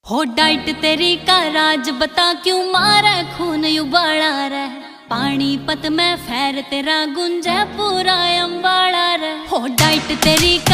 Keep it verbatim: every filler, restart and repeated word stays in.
हो डाइट तेरी का राज बता क्यों मारे खून उबाला रे। पानीपत में फैर तेरा गुंजे पूरा अम्बाड़ा रे। हो डाइट तेरी का